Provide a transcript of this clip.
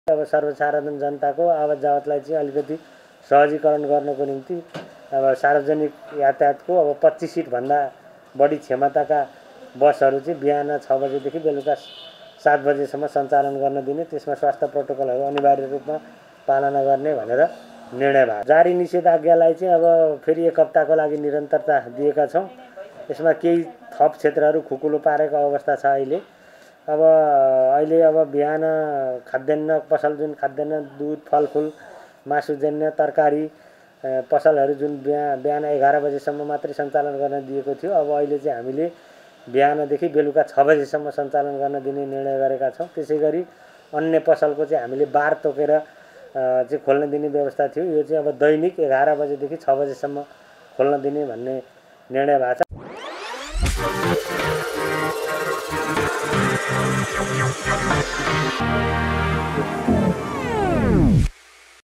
अब सर्वसाधारण जनताको आवत जावतलाई चाहिँ अलिकति सहजीकरण गर्नको निम्ति अब सार्वजनिक यातायातको अब 25 सिटभन्दा बढी क्षमताका बसहरू चाहिँ बिहान 6 बजेदेखि बेलुका 7 बजेसम्म सञ्चालन गर्न दिने, त्यसमा स्वास्थ्य प्रोटोकलहरू अनिवार्य रूपमा पालना गर्ने भनेर निर्णय भयो। जारी निषेधाज्ञालाई चाहिँ अब फेरि 1 हप्ताको लागि निरन्तरता दिएका छौँ। यसमा केही थप क्षेत्रहरू खुकुलो पारेको अवस्था छ अहिले। अब बिहान खाद्यान्न पसल जुन खाद्यान्न, दुध, फलफुल, मासुजन्य, तरकारी पसलहरू जुन बिहान 11 बजेसम्म मात्रै सञ्चालन गर्न दिएको थियो, अब अहिले चाहिँ हामीले बिहानदेखि बेलुका 6 बजेसम्म सञ्चालन गर्न दिने निर्णय गरेका छौँ। त्यसैगरी अन्य पसलको चाहिँ हामीले बार तोकेर चाहिँ खोल्न दिने व्यवस्था थियो। यो चाहिँ अब दैनिक 11 बजेदेखि 6 बजेसम्म खोल्न दिने भन्ने निर्णय भएको छ।